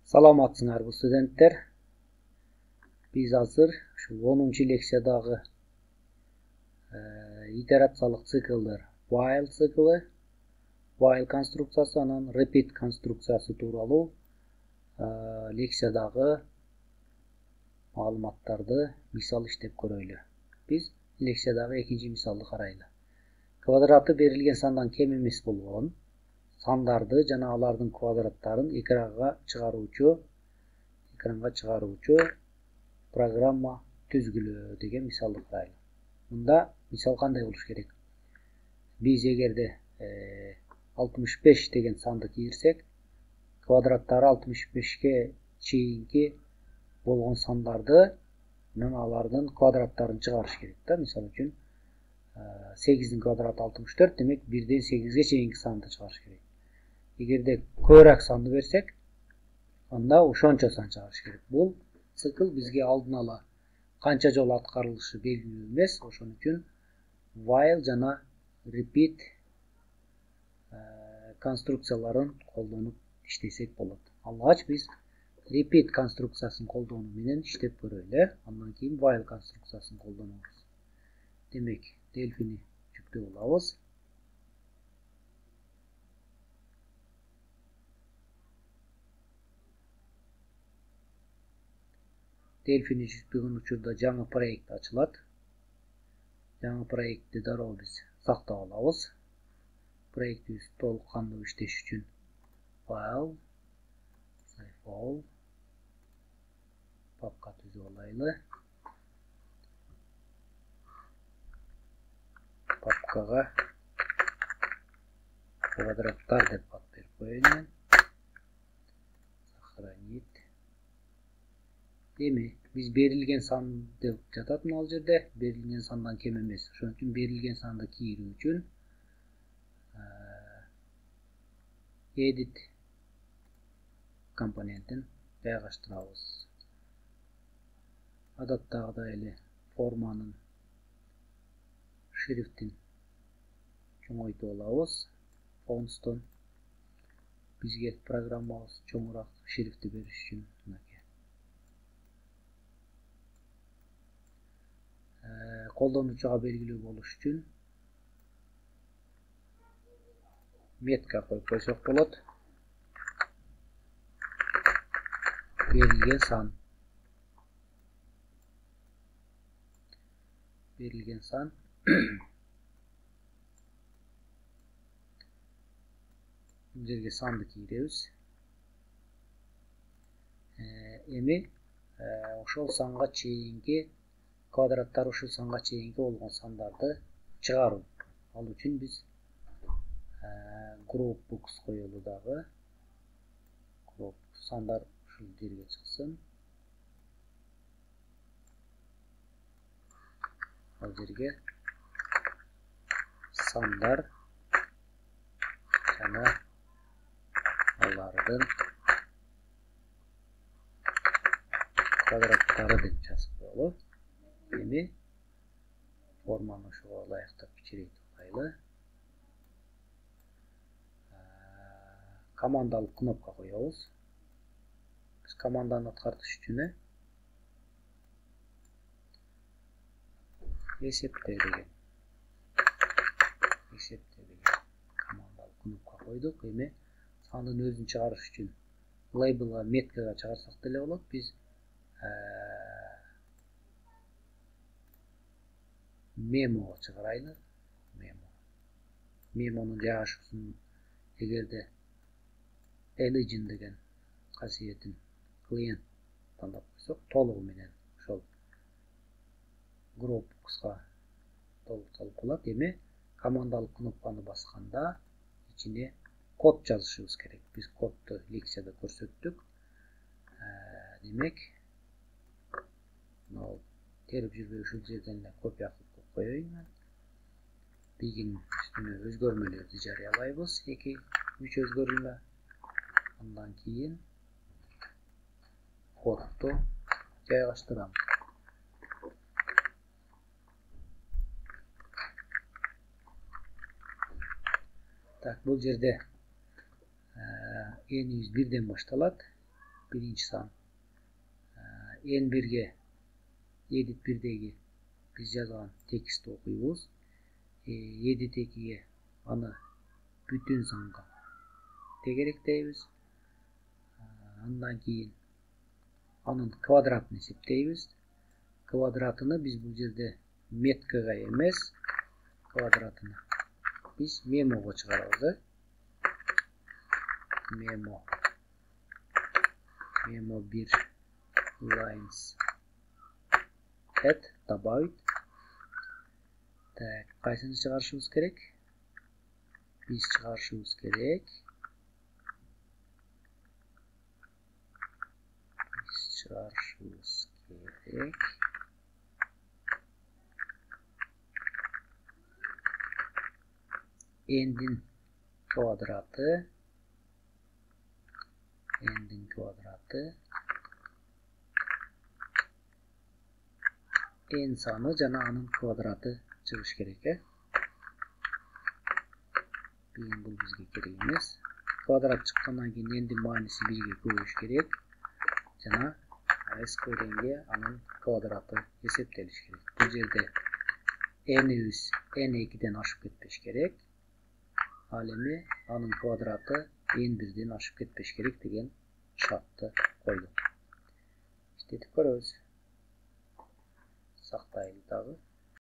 Саламатсыңарбы студенттер? Биз азыр ушул 10-чы лекциядагы итерациялык циклдар while циклы, while конструкциясы анан repeat конструкциясы тууралуу лекциядагы маалыматтарды мисал иштеп көрөйлү. Биз лекциядагы экинчи мисалды карайлы. Квадраты берилген сандан кем эмес болгон сандарды жана алардын квадраттарын экранга чыгаруучу программа түзгүлө деген мисалды карайлы. Мында мисал кандай болуш керек? Биз эгерде 65 деген санды кийирсек, квадраттары 65ке чейинки болгон сандарды менен алардын квадраттарын чыгарыш керек да. Мисалы үчүн 8-дин квадраты 64, демек 1-ден 8-ге чейинки санды чыгарыш керек. Эгерде көбүрөөк санды берсек, анда ошончо сан чыгарыш керек. Бул цикл бизге алдын ала канча жолу аткарылышы белгилүү эмес, ошон үчүн while жана repeat конструкцияларын колдонуп иштесек болот. Алгач биз repeat конструкциясын колдонуу менен иштеп көрөлү, андан кийин while конструкциясын колдонобуз. Демек, Delphi'ни жүктөп алабыз. Delphi'ни жүктөгөн учурда жаңы проект ачылат. Жаңы проектти дароо биз сактап алабыз. Проектибиз толук кандуу иштеш үчүн file, save all, папка түзүп алайлы. Папкага квадраттар деп ат берип коеюн. Сохранить. Демек, биз берилген сан деп жатат мына жерде, берилген сандан кем эмес. Ошон үчүн берилген санды кийирүү үчүн edit компонентин жайгаштырабыз. Адаттагыдай эле форманын шрифтин чоңойтуп алабыз. Fonts'тон бизге программабыз чоңураак шрифти бериш үчүн колдонуучуга белгилүү болуш үчүн метка коюп койсок болот. Берилген сан. Берилген сан. Бул жерге санды кийиребиз. Эми ошол санга чейинки квадраттар ушул санга чейинки болгон сандарды чыгаруу. Ал үчүн биз group books коелу дагы. Group сандар ушул жерге чыксын. Ал жерге сандар жана алардын квадраттары деп жазып коелу. Эми форманы ошого ылайыктап кичирейтип алайлы. Командалык кнопка коебуз. Биз команданы аткартыш үчүн эсепте деген командалык кнопка койдук. Эми сандын өзүн чыгарыш үчүн лейблга меткага чыгарсак деле болот. Биз мемого чыгарайлы. Мемонун жайгашуусун эгерде Elegant деген касиетин клиент тандап койсок, толугу менен ошол group book'ка толукталып калат. Эми командалык кнопканы басканда ичине код жазышыбыз керек. Биз кодду лекцияда көрсөттүк. Демек, мына терип жүрбөй ушул жерден эле копия кылып коеюн. Бигин үстүнө өзгөрмөлөрдү жарыялайбыз. 2-3 өзгөрүлмө. Андан кийин кодду жайгаштырабыз. Так, бул жерде энибиз 1-ден башталат. birinci san n1'ge edit 1'degi biz yazgan tekstni okuyubuz. Edit 2'ge anı bütün sanга tegerek deybiz. Ondan keyin anın kvadratını esepteybiz. Kvadratını biz bu yerde metkaga emes, kvadratını biz memoga çıkarabız. Memo 1 lines add добавить. Так, кайсыны чыгарышыбыз керек? Biz чыгарышыбыз керек. N'in kvadratı n sanı jana anın kvadratı çıkış gerek. Bu bizge kerek emas. Kvadrat çıkkandan keyin n'in manisi 1'ge koyuş gerek. Jana skörenge anın kvadratı esepteliş gerek. Bu yerde n'imiz n2'den aşıp ketpeş gerek. Alemi anın kvadratı n1'den aşıp ketpeş gerek degen şartты koyduk. İşte ko'ramiz. Saqtaylik dagı.